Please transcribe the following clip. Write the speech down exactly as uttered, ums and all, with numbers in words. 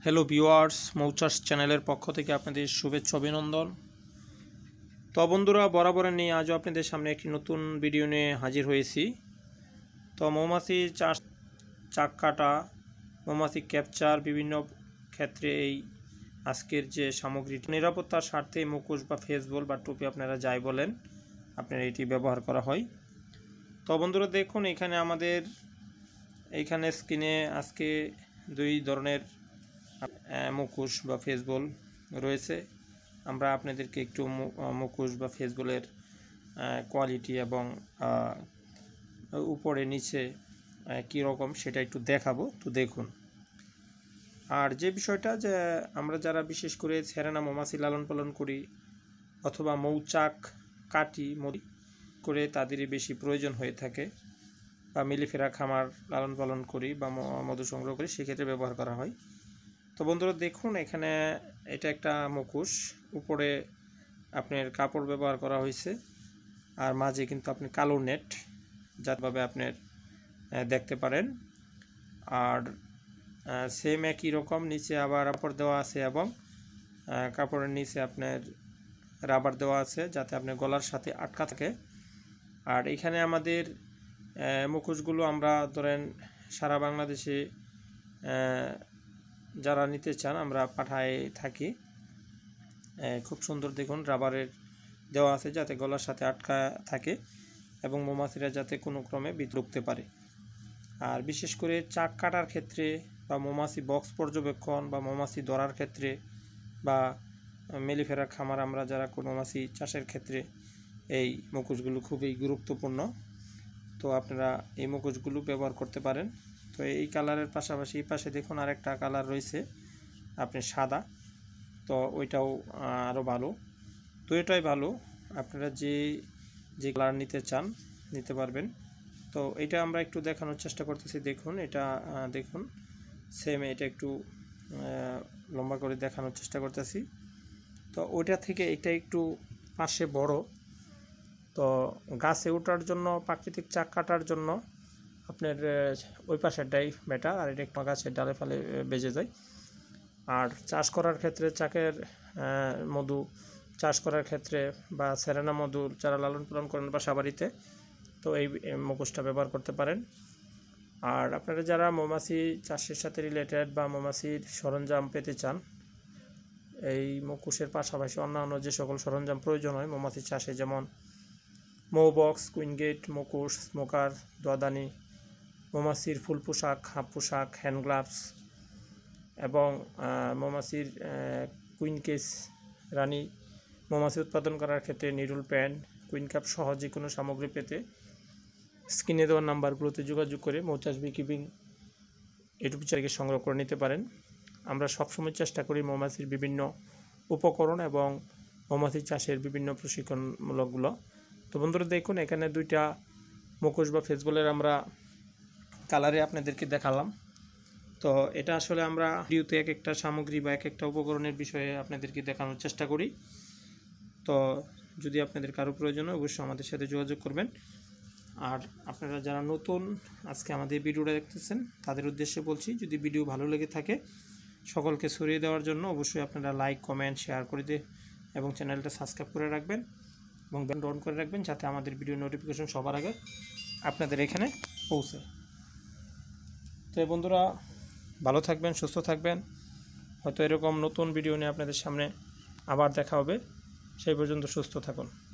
Hello viewers, মৌচাষ চ্যানেলের পক্ষ থেকে আপনাদের শুভেচ্ছা অভিনন্দন। তো বন্ধুরা, বরাবরের নিয়ে আজও আপনাদের সামনে একটি নতুন ভিডিও নিয়ে হাজির হয়েছি। তো মৌমাছি চাষ, চাক কাটা, মৌমাছি ক্যাপচার বিভিন্ন ক্ষেত্রে এই আজকের যে সামগ্রীটি নিরাপত্তার স্বার্থে মুখোশ বা ফেসবল বা টুপি আপনারা যাই বলেন, আপনারা এটি ব্যবহার করা হয়। তো বন্ধুরা দেখুন, এখানে আমাদের এইখানে স্ক্রিনে আজকে দুই ধরনের মুখোশ বা ফেসবল রয়েছে। আমরা আপনাদেরকে একটু মুখোশ বা ফেসবলের কোয়ালিটি এবং উপরে নিচে কী রকম সেটা একটু দেখাবো। তো দেখুন, আর যে বিষয়টা যে আমরা যারা বিশেষ করে সেরেনা মৌমাছি লালন পালন করি অথবা মৌচাক কাটি মরি করে তাদেরই বেশি প্রয়োজন হয়ে থাকে, বা মিলিফেরা খামার লালন পালন করি বা মধু সংগ্রহ করি, সেক্ষেত্রে ব্যবহার করা হয়। তো বন্ধুরা দেখুন, এখানে এটা একটা মুখোশ, উপরে আপনার কাপড় ব্যবহার করা হয়েছে আর মাঝে কিন্তু আপনি কালো নেট যাভাবে আপনার দেখতে পারেন। আর সেম একই রকম নিচে আবার কাপড় দেওয়া আছে এবং কাপড়ের নিচে আপনার রাবার দেওয়া আছে যাতে আপনার গলার সাথে আটকা থাকে। আর এখানে আমাদের মুখোশগুলো আমরা ধরেন সারা বাংলাদেশে যারা নিতে চান আমরা পাঠায় থাকি। খুব সুন্দর দেখুন, রাবারের দেওয়া আছে যাতে গলার সাথে আটকা থাকে এবং মৌমাছিরা যাতে কোনো ক্রমে ঢুকতে পারে। আর বিশেষ করে চাক কাটার ক্ষেত্রে বা মৌমাছি বক্স পর্যবেক্ষণ বা মৌমাছি ধরার ক্ষেত্রে বা মেলিফেরা খামার আমরা যারা কোনো মৌমাছি চাষের ক্ষেত্রে এই মুখোশগুলো খুবই গুরুত্বপূর্ণ। তো আপনারা এই মুখোশগুলো ব্যবহার করতে পারেন। তো এই কালারের পাশাপাশি এই পাশে দেখুন আরেকটা কালার রয়েছে আপনি সাদা, তো ওইটাও আরও ভালো। তো এটাই ভালো, আপনারা যে যে কালার নিতে চান নিতে পারবেন। তো এটা আমরা একটু দেখানোর চেষ্টা করতেছি। দেখুন এটা দেখুন সেম, এটা একটু লম্বা করে দেখানোর চেষ্টা করতেছি। তো ওইটা থেকে এটা একটু পাশে বড়। তো গাছে ওঠার জন্য, প্রাকৃতিক চাক কাটার জন্য আপনার ওই পাশেরটাই বেটার, আর এটা একটু গাছের ডালে ফালে বেজে যায়। আর চাষ করার ক্ষেত্রে চাকের মধু চাষ করার ক্ষেত্রে বা সেরেনা মধু যারা লালন পালন করেন বাসাবাড়িতে, তো এই মুখোশটা ব্যবহার করতে পারেন। আর আপনারা যারা মৌমাছি চাষের সাথে রিলেটেড বা মৌমাছির সরঞ্জাম পেতে চান, এই মুখোশের পাশাপাশি অন্যান্য যে সকল সরঞ্জাম প্রয়োজন হয় মৌমাছি চাষে, যেমন মৌ বক্স, কুইন গেট, মুখোশ, স্মোকার, দোয়াদানি, মৌমাছির ফুল পোশাক, হাফ পোশাক, হ্যান্ড গ্লাভস এবং মৌমাছির কুইন কেস, রানী মৌমাছি উৎপাদন করার ক্ষেত্রে নিডল প্যান্ট, কুইন কাপ সহ যে কোনো সামগ্রী পেতে স্ক্রিনে দেওয়ার নাম্বারগুলোতে যোগাযোগ করে মৌচাষ বিকিপিং ইউটিউব চ্যানেলকে সংগ্রহ করে নিতে পারেন। আমরা সবসময় চেষ্টা করি মৌমাছির বিভিন্ন উপকরণ এবং মৌমাছি চাষের বিভিন্ন প্রশিক্ষণমূলকগুলো। তো বন্ধুরা দেখুন, এখানে দুইটা মুখোশ বা ফেসবলের আমরা কালারে আপনাদেরকে দেখালাম। তো এটা আসলে আমরা ভিডিওতে এক একটা সামগ্রী বা এক একটা উপকরণের বিষয়ে আপনাদেরকে দেখানোর চেষ্টা করি। তো যদি আপনাদের কারো প্রয়োজন হয় অবশ্যই আমাদের সাথে যোগাযোগ করবেন। আর আপনারা যারা নতুন আজকে আমাদের ভিডিওটা দেখতেছেন তাদের উদ্দেশ্যে বলছি, যদি ভিডিও ভালো লেগে থাকে সকলকে ছড়িয়ে দেওয়ার জন্য অবশ্যই আপনারা লাইক, কমেন্ট, শেয়ার করে দিয়ে এবং চ্যানেলটা সাবস্ক্রাইব করে রাখবেন এবং বেল অন করে রাখবেন যাতে আমাদের ভিডিও নোটিফিকেশন সবার আগে আপনাদের এখানে পৌঁছে। তো বন্ধুরা ভালো থাকবেন, সুস্থ থাকবেন। হয়তো এরকম নতুন ভিডিও নিয়ে আপনাদের সামনে আবার দেখা হবে। সেই পর্যন্ত সুস্থ থাকুন।